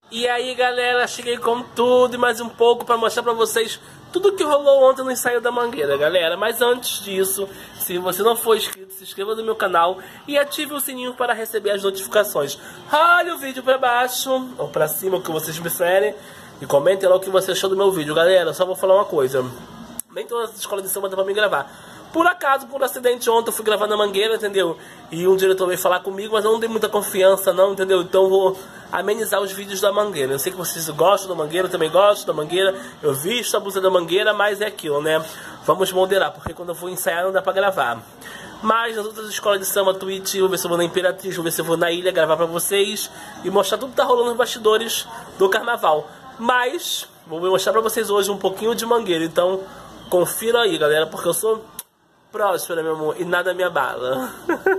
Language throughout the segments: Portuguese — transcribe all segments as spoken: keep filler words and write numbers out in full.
E aí galera, cheguei com tudo e mais um pouco para mostrar para vocês tudo que rolou ontem no ensaio da Mangueira, galera. Mas antes disso, se você não for inscrito, se inscreva no meu canal e ative o sininho para receber as notificações. Olha o vídeo para baixo ou para cima, o que vocês preferem, e comentem lá o que você achou do meu vídeo. Galera, só vou falar uma coisa: nem todas as escolas de samba dá pra me gravar. Por acaso, por acidente, ontem eu fui gravar na Mangueira, entendeu? E um diretor veio falar comigo, mas eu não dei muita confiança não, entendeu? Então eu vou amenizar os vídeos da Mangueira. Eu sei que vocês gostam da Mangueira, eu também gosto da Mangueira. Eu visto a blusa da Mangueira, mas é aquilo, né? Vamos moderar, porque quando eu vou ensaiar não dá pra gravar. Mas nas outras escolas de samba, Twitch, vou ver se eu vou na Imperatriz, vou ver se eu vou na Ilha gravar pra vocês e mostrar tudo que tá rolando nos bastidores do carnaval. Mas vou mostrar pra vocês hoje um pouquinho de Mangueira, então confira aí, galera, porque eu sou próspera, meu amor, e nada me abala.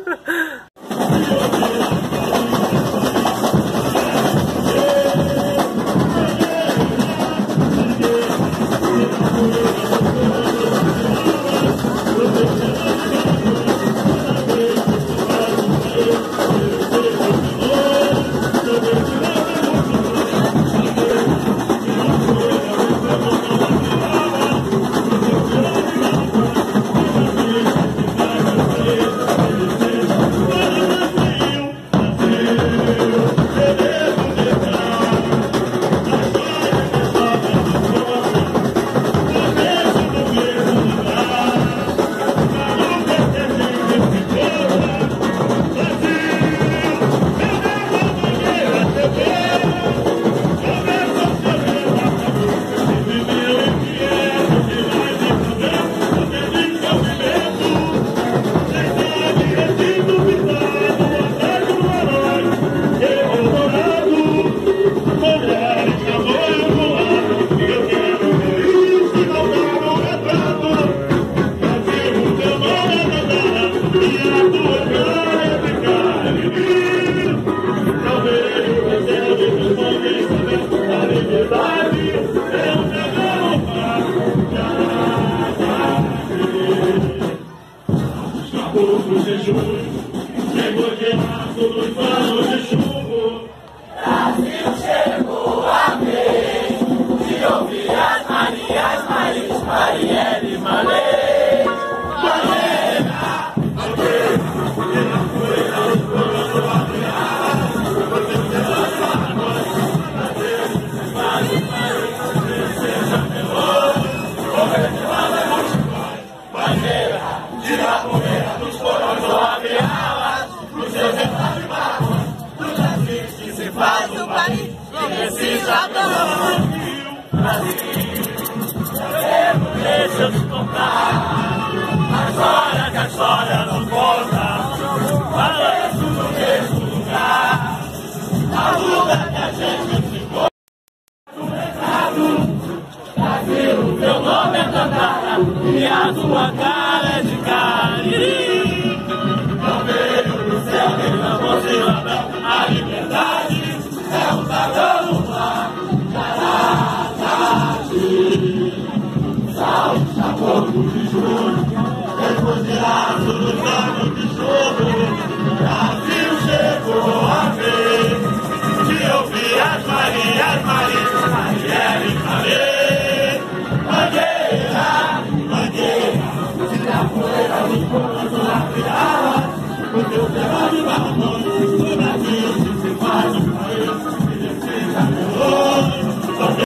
Brasil chegou a vez de ouvir as Marias, Maris, Marielle, Malê, Malena, faz o país que precisa do Brasil. Deixa eu te contar a história que a história não conta, balanço no mesmo lugar, a luta que a gente ficou. Brasil, teu nome é Tandara e a tua cara é de Cariri. Não veio do céu nem da mochila, a liberdade é um dragão lá, Caracati, salve, sabor de julho.